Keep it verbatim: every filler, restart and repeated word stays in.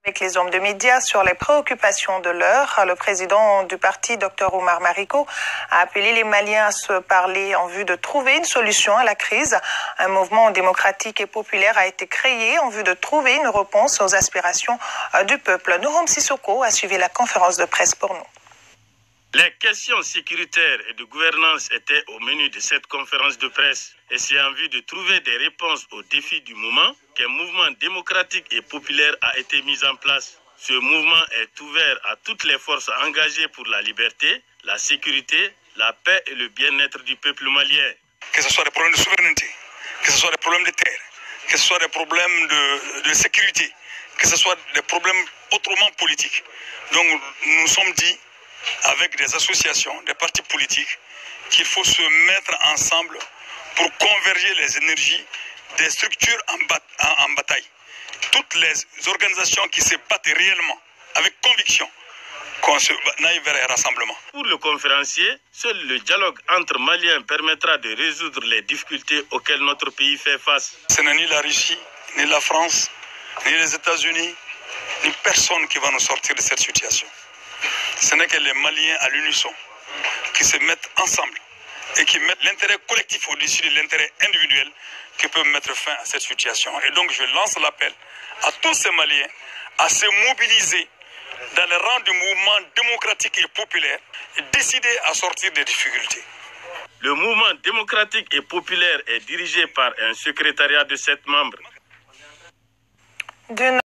Avec les hommes de médias sur les préoccupations de l'heure, le président du parti, Dr Oumar Mariko, a appelé les Maliens à se parler en vue de trouver une solution à la crise. Un mouvement démocratique et populaire a été créé en vue de trouver une réponse aux aspirations du peuple. Nourom Sissoko a suivi la conférence de presse pour nous. Les questions sécuritaires et de gouvernance étaient au menu de cette conférence de presse. Et c'est en vue de trouver des réponses aux défis du moment qu'un mouvement démocratique et populaire a été mis en place. Ce mouvement est ouvert à toutes les forces engagées pour la liberté, la sécurité, la paix et le bien-être du peuple malien. Que ce soit des problèmes de souveraineté, que ce soit des problèmes de terre, que ce soit des problèmes de, de sécurité, que ce soit des problèmes autrement politiques. Donc nous nous sommes dit, avec des associations, des partis politiques, qu'il faut se mettre ensemble pour converger les énergies des structures en, bat en, en bataille. Toutes les organisations qui se battent réellement, avec conviction, qu'on se aille vers un rassemblement. Pour le conférencier, seul le dialogue entre Maliens permettra de résoudre les difficultés auxquelles notre pays fait face. Ce n'est ni la Russie, ni la France, ni les États-Unis, ni personne qui va nous sortir de cette situation. Ce n'est que les Maliens à l'unisson qui se mettent ensemble et qui mettent l'intérêt collectif au-dessus de l'intérêt individuel qui peuvent mettre fin à cette situation. Et donc je lance l'appel à tous ces Maliens à se mobiliser dans les rangs du mouvement démocratique et populaire et décider à sortir des difficultés. Le mouvement démocratique et populaire est dirigé par un secrétariat de sept membres.